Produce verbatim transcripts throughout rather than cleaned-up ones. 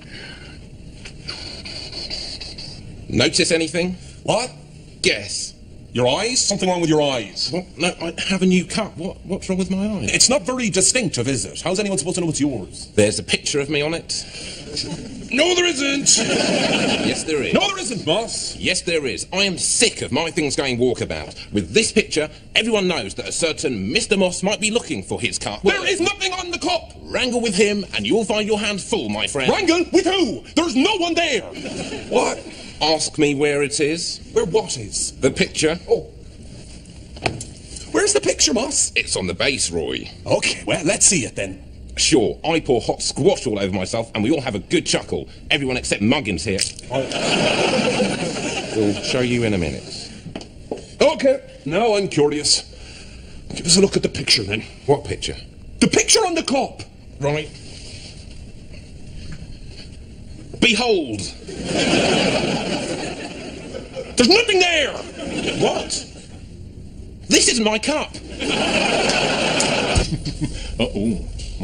Notice anything? What? Guess. Your eyes? Something wrong with your eyes. What? No, I have a new cup. What? What's wrong with my eyes? It's not very distinctive, is it? How's anyone supposed to know it's yours? There's a picture of me on it. No, there isn't. Yes, there is. No, there isn't, boss. Yes, there is. I am sick of my things going walkabout. With this picture, everyone knows that a certain Mister Moss might be looking for his cup. There is nothing on the cup. Wrangle with him, and you'll find your hands full, my friend. Wrangle? With who? There's no one there. What? Ask me where it is. Where what is? The picture. Oh. Where's the picture, Moss? It's on the base, Roy. Okay, well, let's see it then. Sure, I pour hot squash all over myself, and we all have a good chuckle. Everyone except Muggins here. Oh. We'll show you in a minute. Okay, now I'm curious. Give us a look at the picture, then. What picture? The picture on the cup. Right. Behold! There's nothing there! What? This is my cup! Uh-oh.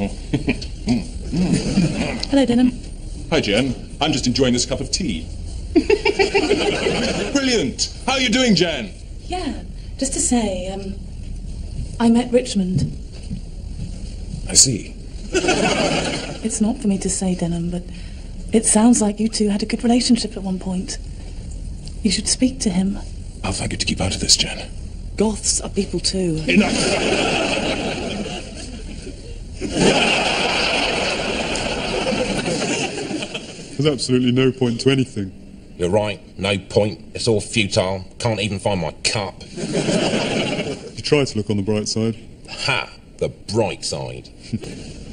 Hello, Denham. Hi, Jen. I'm just enjoying this cup of tea. Brilliant! How are you doing, Jen? Yeah, just to say, um, I met Richmond. I see. It's not for me to say, Denham, but it sounds like you two had a good relationship at one point. You should speak to him. I'll find you to keep out of this, Jen. Goths are people too. Enough! There's absolutely no point to anything. You're right, no point. It's all futile. Can't even find my cup. You try to look on the bright side. Ha! The bright side.